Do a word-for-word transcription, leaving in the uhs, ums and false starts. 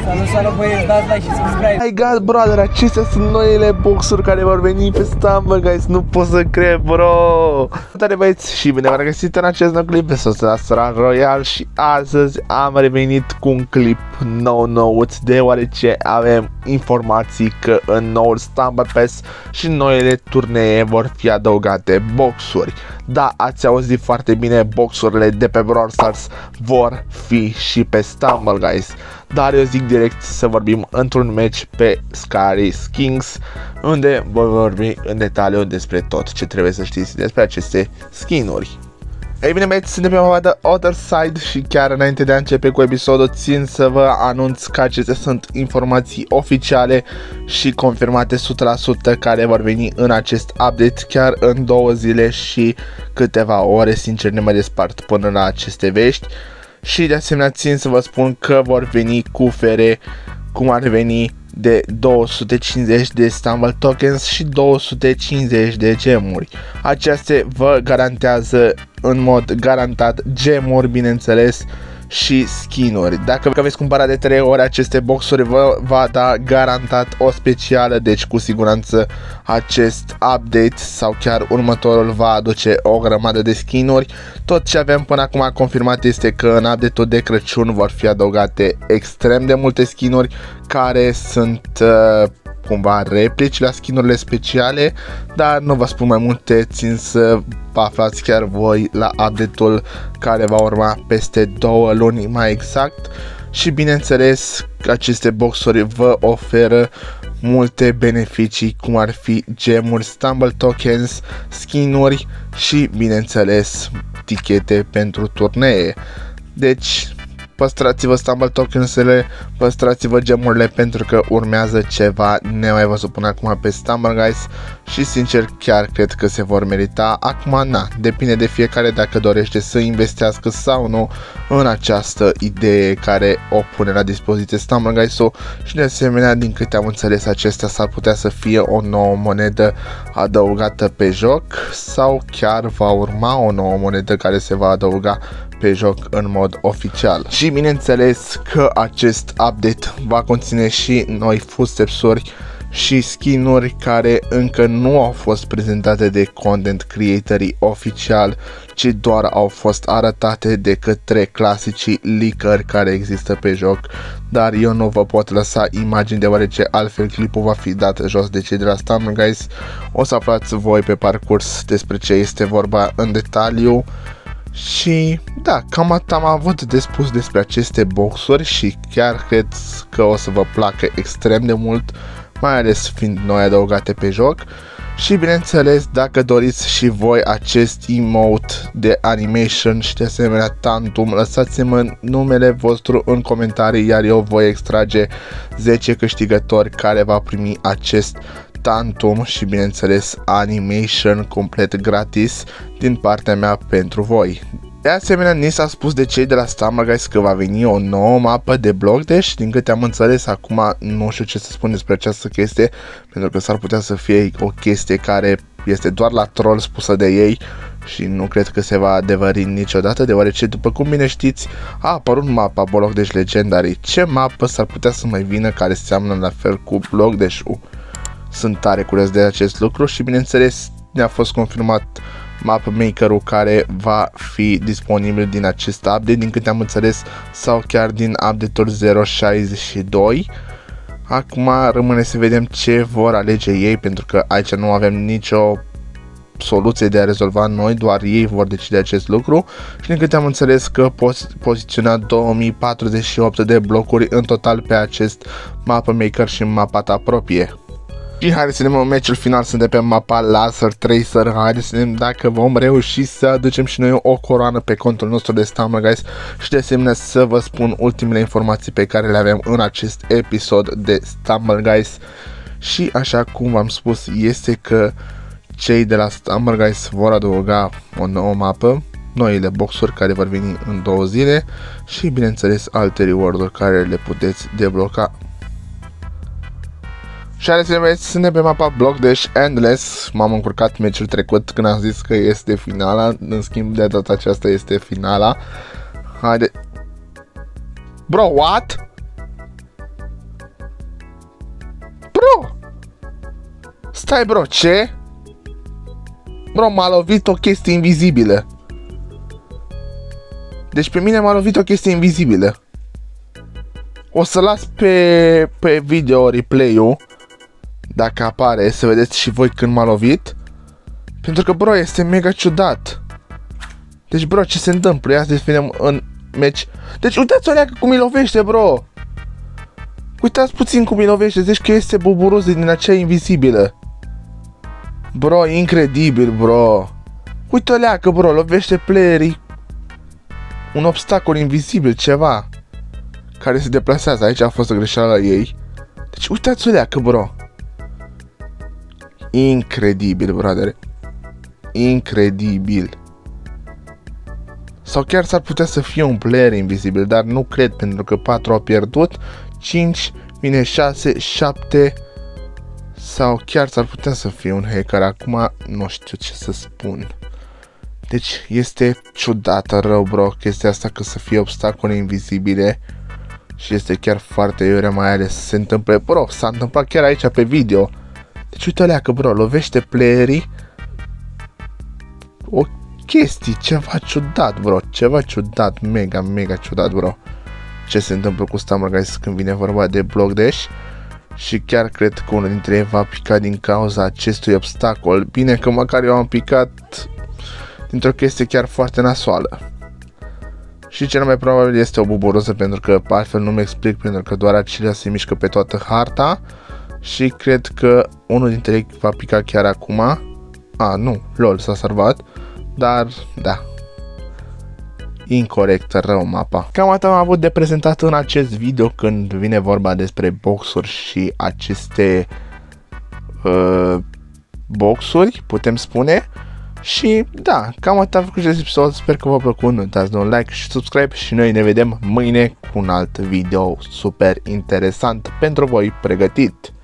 Salut, salut băieți, dați like și subscribe. My god, brother, acestea sunt noile boxuri care vor veni pe Stumble, guys, nu pot să cred, bro. Salutare băieți și bine v-am regăsit în acest nou clip de Sostra Royal și astăzi am revenit cu un clip nou nouț, deoarece avem informații că în noul Stumble Pass și noile turnee vor fi adăugate boxuri. Da, ați auzit foarte bine, boxurile de pe Brawl Stars vor fi și pe Stumble, guys. Dar eu zic direct să vorbim într-un match pe Scary Skins, unde voi vorbi în detaliu despre tot ce trebuie să știți despre aceste skinuri. Ei bine, băieți, suntem pe mapa de Other Side și chiar înainte de a începe cu episodul, țin să vă anunț că acestea sunt informații oficiale și confirmate o sută la sută care vor veni în acest update chiar în două zile și câteva ore. Sincer, ne mai despart până la aceste vești. Și de asemenea țin să vă spun că vor veni cufere cum ar veni de două sute cincizeci de Stumble Tokens și două sute cincizeci de gemuri. Acestea vă garantează în mod garantat gemuri, bineînțeles, și skinuri. Dacă veți cumpăra de trei ori aceste boxuri, vă va da garantat o specială, deci cu siguranță acest update sau chiar următorul va aduce o grămadă de skinuri. Tot ce avem până acum confirmat este că în update-ul de Crăciun vor fi adăugate extrem de multe skinuri care sunt uh, cumva replici la skinurile speciale, dar nu vă spun mai multe, țin să aflați chiar voi la update-ul care va urma peste două luni mai exact. Și bineînțeles aceste boxuri vă oferă multe beneficii, cum ar fi gemuri, Stumble Tokens, skinuri și bineînțeles tichete pentru turnee. Deci păstrați-vă Stumble Tokens-ele, păstrați-vă gemurile pentru că urmează ceva nemai văzut până acum pe Stumble, guys, și sincer chiar cred că se vor merita. Acum, na, depinde de fiecare dacă dorește să investească sau nu în această idee care o pune la dispoziție Stumble, guys-ul. Și de asemenea, din câte am înțeles, acestea s-ar putea să fie o nouă monedă adăugată pe joc sau chiar va urma o nouă monedă care se va adăuga pe joc în mod oficial. Și bineînțeles că acest update va conține și noi footsteps-uri și skinuri care încă nu au fost prezentate de content creatorii oficial, ci doar au fost arătate de către clasicii leakeri care există pe joc. Dar eu nu vă pot lăsa imagini deoarece altfel clipul va fi dat jos de cei de la Stumble, guys. O să aflați voi pe parcurs despre ce este vorba în detaliu. Și da, cam atât am avut de spus despre aceste boxuri și chiar cred că o să vă placă extrem de mult, mai ales fiind noi adăugate pe joc. Și bineînțeles, dacă doriți și voi acest emote de animation și de asemenea Tantum, lăsați-mi numele vostru în comentarii, iar eu voi extrage zece câștigători care va primi acest Tantum și bineînțeles animation complet gratis din partea mea pentru voi. De asemenea, ni s-a spus de cei de la Stumble, guys, că va veni o nouă mapă de block dash. Din câte am înțeles, acum nu știu ce să spun despre această chestie, pentru că s-ar putea să fie o chestie care este doar la troll spusă de ei și nu cred că se va adevări niciodată, deoarece, după cum bine știți, a apărut mapa Block Dash Legendary. Ce mapă s-ar putea să mai vină care seamănă la fel cu Block Dash-ul? Sunt tare curios de acest lucru și bineînțeles ne-a fost confirmat map maker-ul care va fi disponibil din acest update, din câte am înțeles, sau chiar din update-ul zero șaizeci și doi. Acum rămâne să vedem ce vor alege ei, pentru că aici nu avem nicio soluție de a rezolva noi, doar ei vor decide acest lucru. Și din câte am înțeles că poți poziționa două mii patruzeci și opt de blocuri în total pe acest map maker și mapa ta proprie. Și haideți să vedem în meciul final, suntem pe mapa Laser Tracer. Haideți să vedem dacă vom reuși să aducem și noi o coroană pe contul nostru de Stumble, guys. Și de asemenea să vă spun ultimele informații pe care le avem în acest episod de Stumble, guys. Și așa cum v-am spus, este că cei de la Stumble, guys, vor adăuga o nouă mapă, noile boxuri care vor veni în două zile și bineînțeles alte reward-uri care le puteți debloca. Și haideți să ne suntem pe mapa Block Dash Endless. M-am încurcat meciul trecut când am zis că este finala, în schimb de data aceasta este finala. Haide. Bro, what? Stai, bro, ce? Bro, m-a lovit o chestie invizibilă. Deci pe mine m-a lovit o chestie invizibilă. O să las pe, pe video replay-ul, dacă apare, să vedeți și voi când m-a lovit. Pentru că, bro, este mega ciudat. Deci, bro, ce se întâmplă? Ia să deschidem în meci. Deci, uitați-o leacă cum îi lovește, bro. Uitați puțin cum îi lovește. Deci că este buburos din aceea invizibilă. Bro, incredibil, bro. Uite-o leacă, bro, lovește playerii. Un obstacol invizibil, ceva care se deplasează. Aici a fost o greșeală la ei. Deci, uitați-o leacă, bro. Incredibil, brother. Incredibil. Sau chiar s-ar putea să fie un player invizibil, dar nu cred, pentru că patru au pierdut, cinci, vine șase, șapte, sau chiar s-ar putea să fie un hacker. Acum nu știu ce să spun. Deci este ciudată rău, bro, chestia asta, că să fie obstacole invizibile. Și este chiar foarte iurea, mai ales să se întâmple. Bro, s-a întâmplat chiar aici pe video. Deci uite-o că, bro, lovește playerii. O chestie, ceva ciudat, bro, ceva ciudat, mega, mega ciudat, bro. Ce se întâmplă cu Stumble Guys când vine vorba de Block Dash. Și chiar cred că unul dintre ei va pica din cauza acestui obstacol. Bine că măcar eu am picat dintr-o chestie chiar foarte nasoală. Și cel mai probabil este o buburosă, pentru că altfel nu-mi explic, pentru că doar acelea se mișcă pe toată harta. Și cred că unul dintre ei va pica chiar acum. A, nu, lol, s-a salvat. Dar, da, incorect, rău mapa. Cam atât am avut de prezentat în acest video când vine vorba despre boxuri și aceste uh, boxuri, putem spune. Și da, cam atât am făcut acest episod, sper că v-a plăcut, nu uitați de un like și subscribe și noi ne vedem mâine cu un alt video super interesant pentru voi pregătit.